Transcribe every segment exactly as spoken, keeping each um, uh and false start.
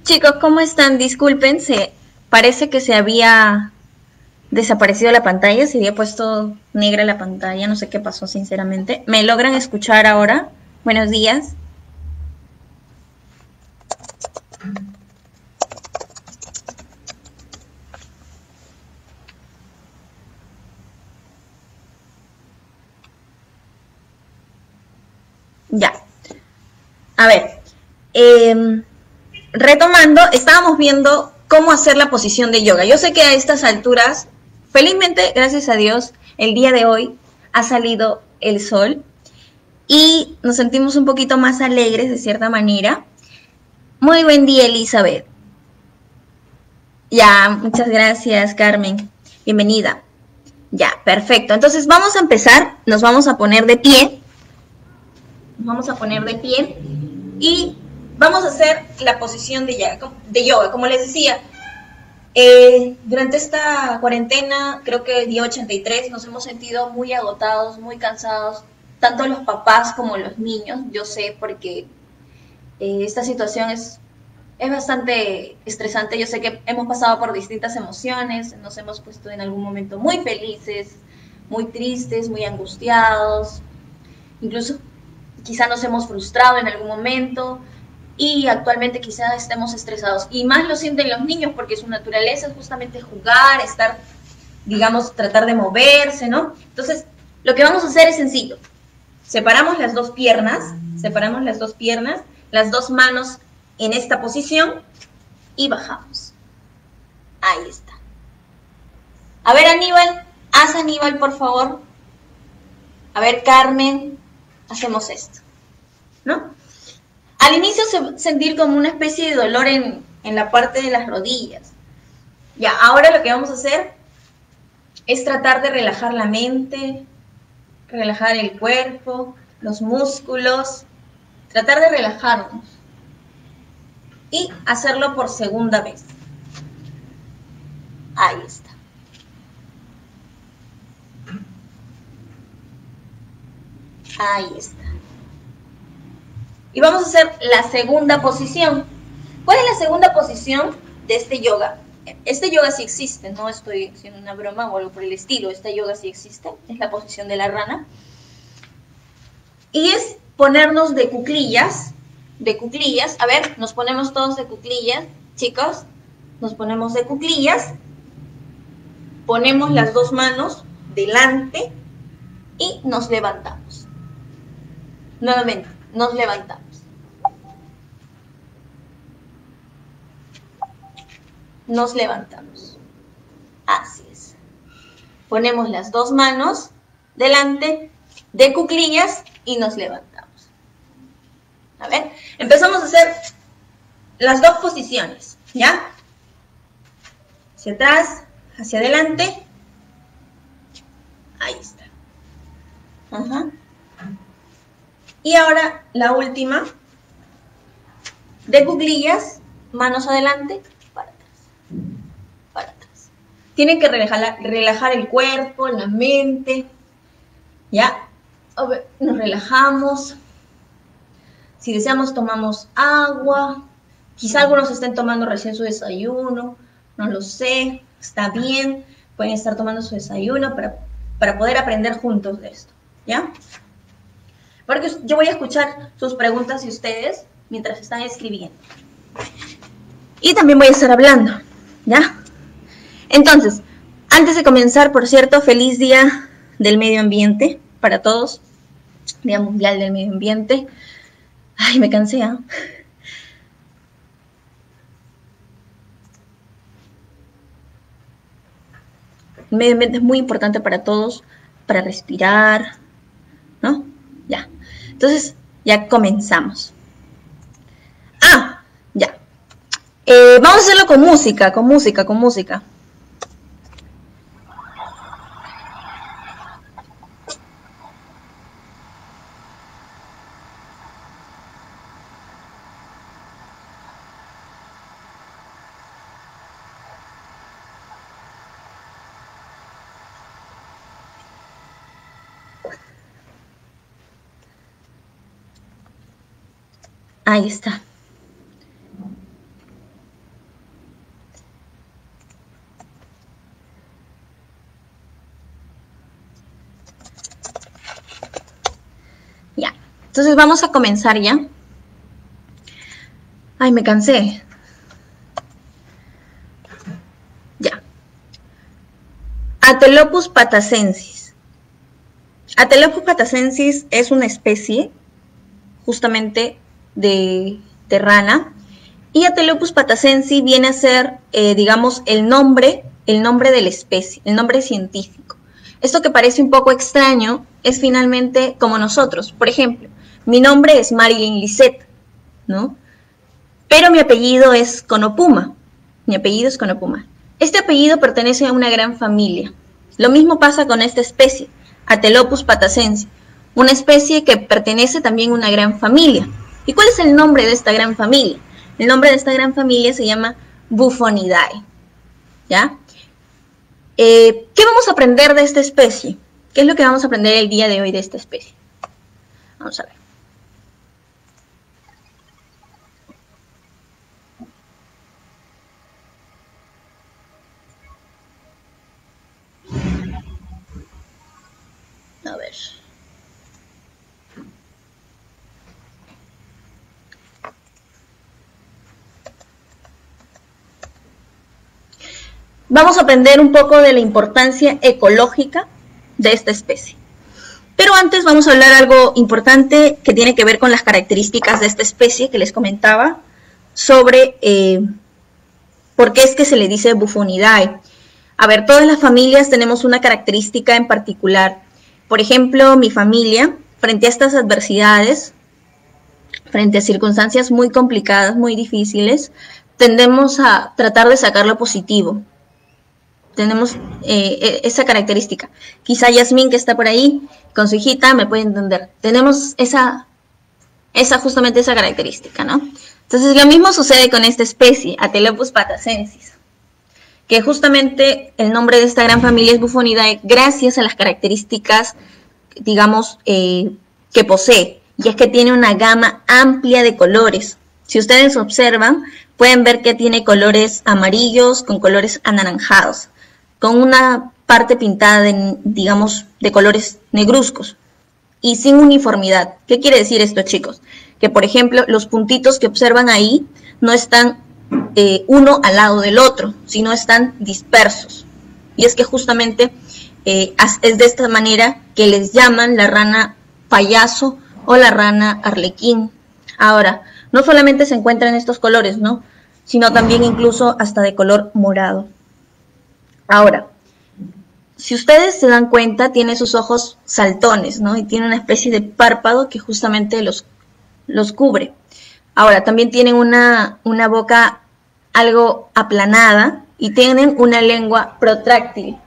Chicos, ¿cómo están? Disculpen, se, parece que se había desaparecido la pantalla, se había puesto negra la pantalla, no sé qué pasó sinceramente. ¿Me logran escuchar ahora? Buenos días. Ya. A ver, eh, retomando, estábamos viendo cómo hacer la posición de yoga. Yo sé que a estas alturas, felizmente, gracias a Dios, el día de hoy ha salido el sol y nos sentimos un poquito más alegres de cierta manera. Muy buen día, Elizabeth. Ya, muchas gracias, Carmen. Bienvenida. Ya, perfecto. Entonces vamos a empezar, nos vamos a poner de pie. Nos vamos a poner de pie y vamos a hacer la posición de yoga. De yoga. Como les decía, eh, durante esta cuarentena, creo que día ochenta y tres, nos hemos sentido muy agotados, muy cansados, tanto los papás como los niños. Yo sé porque eh, esta situación es es bastante estresante. Yo sé que hemos pasado por distintas emociones, nos hemos puesto en algún momento muy felices, muy tristes, muy angustiados, incluso quizá nos hemos frustrado en algún momento y actualmente quizá estemos estresados. Y más lo sienten los niños porque su naturaleza es justamente jugar, estar, digamos, tratar de moverse, ¿no? Entonces, lo que vamos a hacer es sencillo. Separamos las dos piernas, separamos las dos piernas, las dos manos en esta posición y bajamos. Ahí está. A ver, Aníbal, haz Aníbal, por favor. A ver, Carmen, hacemos esto, ¿no? Al inicio se sentir como una especie de dolor en, en la parte de las rodillas. Ya, ahora lo que vamos a hacer es tratar de relajar la mente, relajar el cuerpo, los músculos, tratar de relajarnos y hacerlo por segunda vez. Ahí está. Ahí está. Y vamos a hacer la segunda posición. ¿Cuál es la segunda posición de este yoga? Este yoga sí existe, no estoy haciendo una broma o algo por el estilo. Este yoga sí existe, es la posición de la rana. Y es ponernos de cuclillas, de cuclillas. A ver, nos ponemos todos de cuclillas, chicos. Nos ponemos de cuclillas. Ponemos las dos manos delante y nos levantamos. Nuevamente, nos levantamos. Nos levantamos. Así es. Ponemos las dos manos delante de cuclillas y nos levantamos. A ver, empezamos a hacer las dos posiciones, ¿ya? Hacia atrás, hacia adelante. Ahí está. Ajá. Y ahora la última. De cuclillas, manos adelante, para atrás. Para atrás. Tienen que relajar, relajar el cuerpo, la mente. ¿Ya? Nos relajamos. Si deseamos, tomamos agua. Quizá algunos estén tomando recién su desayuno. No lo sé. Está bien. Pueden estar tomando su desayuno para, para poder aprender juntos de esto. ¿Ya? Porque yo voy a escuchar sus preguntas y ustedes mientras están escribiendo. Y también voy a estar hablando. ¿Ya? Entonces, antes de comenzar, por cierto, feliz día del medio ambiente para todos. Día Mundial del Medio Ambiente. Ay, me cansé, ¿eh? El medio ambiente es muy importante para todos, para respirar, ¿no? Ya. Entonces, ya comenzamos. Ah, ya. Eh, vamos a hacerlo con música, con música, con música. Ahí está. Entonces vamos a comenzar ya. Ay, me cansé. Ya. Atelopus patacensis. Atelopus patacensis es una especie justamente de, de rana. Y Atelopus patacensis viene a ser, eh, digamos, el nombre, el nombre de la especie, el nombre científico. Esto que parece un poco extraño es finalmente como nosotros. Por ejemplo, mi nombre es Marilyn Lisette, ¿no? Pero mi apellido es Conopuma. Mi apellido es Conopuma. Este apellido pertenece a una gran familia. Lo mismo pasa con esta especie, Atelopus patacensis, una especie que pertenece también a una gran familia. ¿Y cuál es el nombre de esta gran familia? El nombre de esta gran familia se llama Buffonidae. ¿Ya? Eh, ¿Qué vamos a aprender de esta especie? ¿Qué es lo que vamos a aprender el día de hoy de esta especie? Vamos a ver. A ver. Vamos a aprender un poco de la importancia ecológica de esta especie. Pero antes vamos a hablar algo importante que tiene que ver con las características de esta especie que les comentaba sobre eh, por qué es que se le dice Buffonidae. A ver, todas las familias tenemos una característica en particular. Por ejemplo, mi familia, frente a estas adversidades, frente a circunstancias muy complicadas, muy difíciles, tendemos a tratar de sacar lo positivo. Tenemos eh, esa característica. Quizá Yasmín, que está por ahí, con su hijita, me puede entender. Tenemos esa, esa justamente esa característica, ¿no? Entonces, lo mismo sucede con esta especie, Atelopus patacensis, que justamente el nombre de esta gran familia es Buffonidae gracias a las características, digamos, eh, que posee. Y es que tiene una gama amplia de colores. Si ustedes observan, pueden ver que tiene colores amarillos con colores anaranjados, con una parte pintada de, digamos, de colores negruzcos y sin uniformidad. ¿Qué quiere decir esto, chicos? Que, por ejemplo, los puntitos que observan ahí no están eh, uno al lado del otro, sino están dispersos. Y es que justamente eh, es de esta manera que les llaman la rana payaso o la rana arlequín. Ahora, no solamente se encuentran estos colores, ¿no? Sino también incluso hasta de color morado. Ahora, si ustedes se dan cuenta, tiene sus ojos saltones, ¿no? Y tiene una especie de párpado que justamente los, los cubre. Ahora, también tienen una, una boca algo aplanada y tienen una lengua protráctil.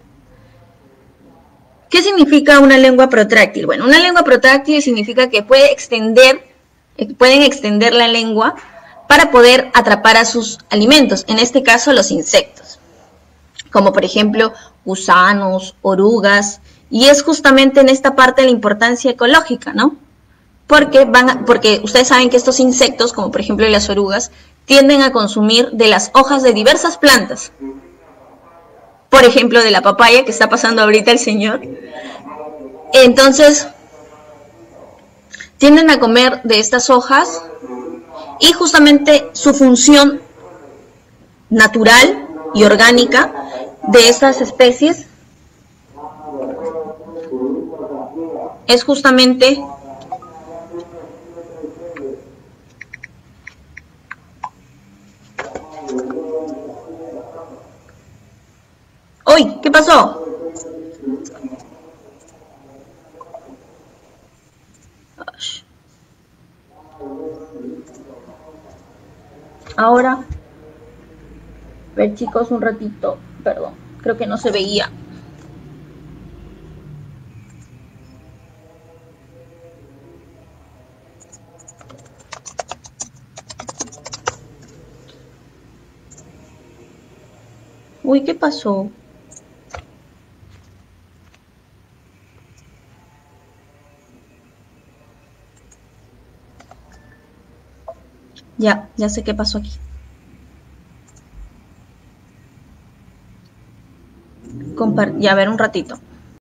¿Qué significa una lengua protráctil? Bueno, una lengua protráctil significa que puede extender, pueden extender la lengua para poder atrapar a sus alimentos, en este caso los insectos, como por ejemplo gusanos, orugas, y es justamente en esta parte la importancia ecológica, ¿no? Porque, van a, porque ustedes saben que estos insectos, como por ejemplo las orugas, tienden a consumir de las hojas de diversas plantas. Por ejemplo, de la papaya que está pasando ahorita el señor. Entonces, tienden a comer de estas hojas y justamente su función natural y orgánica de estas especies es justamente ¡Uy! ¿Qué pasó? Ahora, a ver chicos, un ratito, perdón, creo que no se veía. Uy, ¿qué pasó? Ya, ya sé qué pasó aquí. Compar- ya, a ver un ratito.